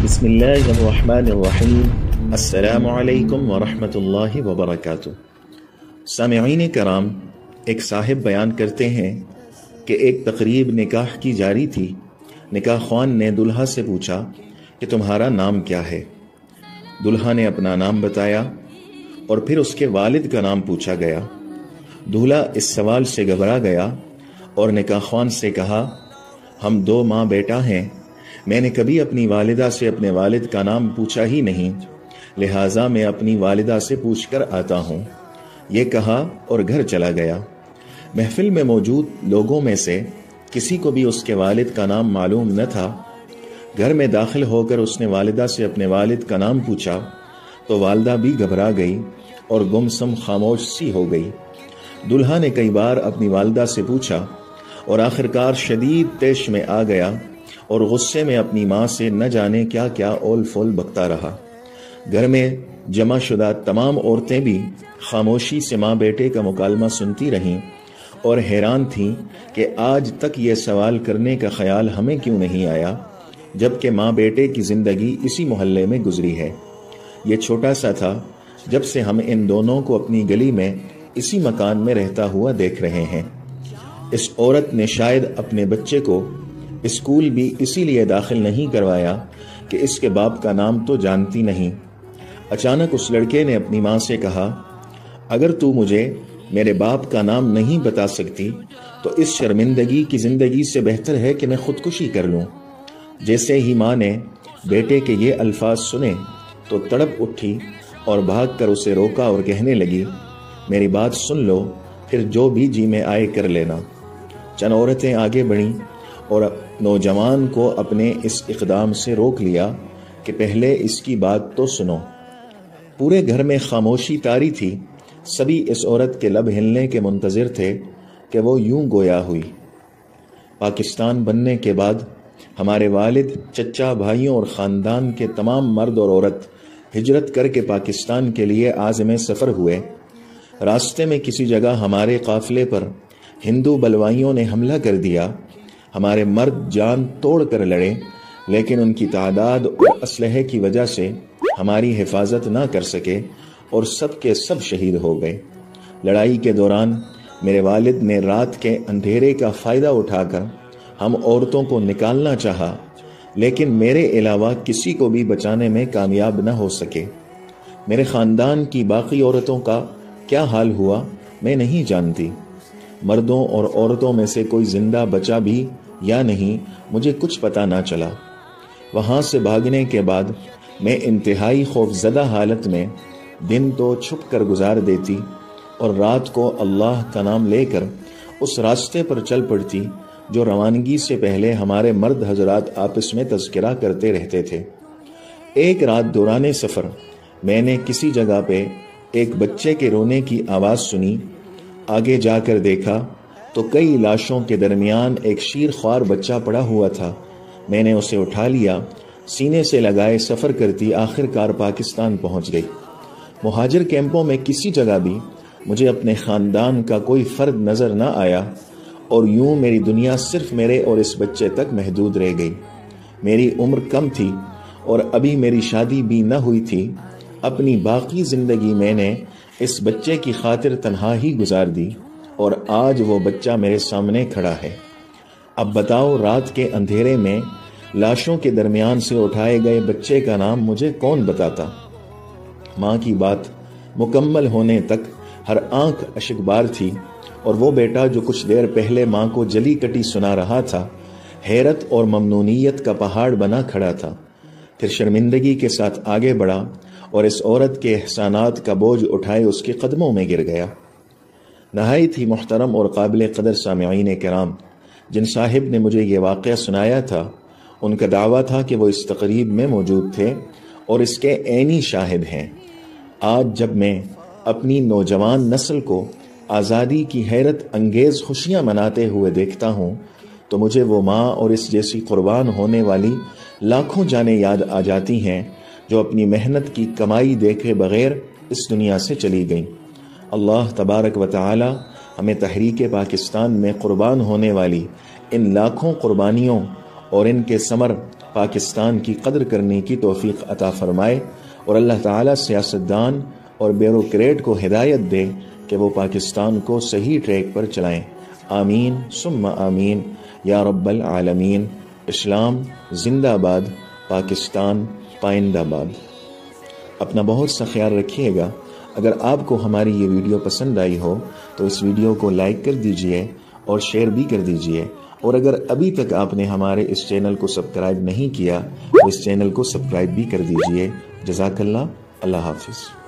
بسم اللہ الرحمن الرحیم۔ السلام علیکم ورحمۃ اللہ وبرکاتہ۔ سامعین کرام، ایک صاحب بیان کرتے ہیں کہ ایک تقریب نکاح کی جاری تھی۔ نکاح خوان نے دلہا سے پوچھا کہ تمہارا نام کیا ہے؟ دلہا نے اپنا نام بتایا اور پھر اس کے والد کا نام پوچھا گیا۔ دولہا اس سوال سے گھبرا گیا اور نکاح خوان سے کہا، ہم دو ماں بیٹا ہیں، میں نے کبھی اپنی والدہ سے اپنے والد کا نام پوچھا ہی نہیں، لہٰذا میں اپنی والدہ سے پوچھ کر آتا ہوں۔ یہ کہا اور گھر چلا گیا۔ محفل میں موجود لوگوں میں سے کسی کو بھی اس کے والد کا نام معلوم نہ تھا۔ گھر میں داخل ہو کر اس نے والدہ سے اپنے والد کا نام پوچھا تو والدہ بھی گھبرا گئی اور گمسم خاموش سی ہو گئی۔ دلہا نے کئی بار اپنی والدہ سے پوچھا اور آخرکار شدید طیش میں آ گیا اور غصے میں اپنی ماں سے نہ جانے کیا کیا اول فول بکتا رہا۔ گھر میں جمع شدہ تمام عورتیں بھی خاموشی سے ماں بیٹے کا مکالمہ سنتی رہیں اور حیران تھیں کہ آج تک یہ سوال کرنے کا خیال ہمیں کیوں نہیں آیا، جبکہ ماں بیٹے کی زندگی اسی محلے میں گزری ہے۔ یہ چھوٹا سا تھا جب سے ہم ان دونوں کو اپنی گلی میں اسی مکان میں رہتا ہوا دیکھ رہے ہیں۔ اس عورت نے شاید اپنے بچے کو اسکول بھی اسی لیے داخل نہیں کروایا کہ اس کے باپ کا نام تو جانتی نہیں۔ اچانک اس لڑکے نے اپنی ماں سے کہا، اگر تو مجھے میرے باپ کا نام نہیں بتا سکتی تو اس شرمندگی کی زندگی سے بہتر ہے کہ میں خودکشی کر لوں۔ جیسے ہی ماں نے بیٹے کے یہ الفاظ سنے تو تڑپ اٹھی اور بھاگ کر اسے روکا اور کہنے لگی، میری بات سن لو، پھر جو بھی جی میں آئے کر لینا۔ چند عورتیں آگے بڑھیں اور نوجوان کو اپنے اس اقدام سے روک لیا کہ پہلے اس کی بات تو سنو۔ پورے گھر میں خاموشی طاری تھی۔ سبھی اس عورت کے لب ہلنے کے منتظر تھے کہ وہ یوں گویا ہوئی۔ پاکستان بننے کے بعد ہمارے والد، چچا، بھائیوں اور خاندان کے تمام مرد اور عورت ہجرت کر کے پاکستان کے لیے عازم سفر ہوئے۔ راستے میں کسی جگہ ہمارے قافلے پر ہندو بلوائیوں نے حملہ کر دیا۔ ہمارے مرد جان توڑ کر لڑے، لیکن ان کی تعداد اور اسلحے کی وجہ سے ہماری حفاظت نہ کر سکے اور سب کے سب شہید ہو گئے۔ لڑائی کے دوران میرے والد نے رات کے اندھیرے کا فائدہ اٹھا کر ہم عورتوں کو نکالنا چاہا، لیکن میرے علاوہ کسی کو بھی بچانے میں کامیاب نہ ہو سکے۔ میرے خاندان کی باقی عورتوں کا کیا حال ہوا میں نہیں جانتی۔ مردوں اور عورتوں میں سے کوئی زندہ بچا بھی یا نہیں، مجھے کچھ پتہ نہ چلا۔ وہاں سے بھاگنے کے بعد میں انتہائی خوف زدہ حالت میں دن تو چھپ کر گزار دیتی اور رات کو اللہ کا نام لے کر اس راستے پر چل پڑتی جو روانگی سے پہلے ہمارے مرد حضرات آپس میں تذکرہ کرتے رہتے تھے۔ ایک رات دوران سفر میں نے کسی جگہ پہ ایک بچے کے رونے کی آواز سنی۔ آگے جا کر دیکھا تو کئی لاشوں کے درمیان ایک شیر خوار بچہ پڑا ہوا تھا۔ میں نے اسے اٹھا لیا، سینے سے لگائے سفر کرتی آخر کار پاکستان پہنچ گئی۔ مہاجر کیمپوں میں کسی جگہ بھی مجھے اپنے خاندان کا کوئی فرد نظر نہ آیا اور یوں میری دنیا صرف میرے اور اس بچے تک محدود رہ گئی۔ میری عمر کم تھی اور ابھی میری شادی بھی نہ ہوئی تھی۔ اپنی باقی زندگی میں نے اس بچے کی خاطر تنہا ہی گزار دی اور آج وہ بچہ میرے سامنے کھڑا ہے۔ اب بتاؤ، رات کے اندھیرے میں لاشوں کے درمیان سے اٹھائے گئے بچے کا نام مجھے کون بتاتا؟ ماں کی بات مکمل ہونے تک ہر آنکھ اشکبار تھی اور وہ بیٹا جو کچھ دیر پہلے ماں کو جلی کٹی سنا رہا تھا، حیرت اور ممنونیت کا پہاڑ بنا کھڑا تھا۔ پھر شرمندگی کے ساتھ آگے بڑھا اور اس عورت کے احسانات کا بوجھ اٹھائے اس کے قدموں میں گر گیا۔ نہایت ہی محترم اور قابل قدر سامعین کرام، جن صاحب نے مجھے یہ واقعہ سنایا تھا، ان کا دعویٰ تھا کہ وہ اس تقریب میں موجود تھے اور اس کے عینی شاہد ہیں۔ آج جب میں اپنی نوجوان نسل کو آزادی کی حیرت انگیز خوشیاں مناتے ہوئے دیکھتا ہوں تو مجھے وہ ماں اور اس جیسی قربان ہونے والی لاکھوں جانیں یاد آ جاتی ہیں جو اپنی محنت کی کمائی دیکھے بغیر اس دنیا سے چلی گئیں۔ اللہ تبارک و تعالی ہمیں تحریک پاکستان میں قربان ہونے والی ان لاکھوں قربانیوں اور ان کے ثمر پاکستان کی قدر کرنے کی توفیق عطا فرمائے، اور اللہ تعالیٰ سیاستدان اور بیوروکریٹ کو ہدایت دے کہ وہ پاکستان کو صحیح ٹریک پر چلائیں۔ آمین ثم آمین یا رب العالمین۔ اسلام زندہ باد، پاکستان پائندہ باد۔ اپنا بہت سا خیال رکھیے گا۔ اگر آپ کو ہماری یہ ویڈیو پسند آئی ہو تو اس ویڈیو کو لائک کر دیجئے اور شیئر بھی کر دیجئے، اور اگر ابھی تک آپ نے ہمارے اس چینل کو سبسکرائب نہیں کیا تو اس چینل کو سبسکرائب بھی کر دیجئے۔ جزاک اللہ۔ اللہ حافظ۔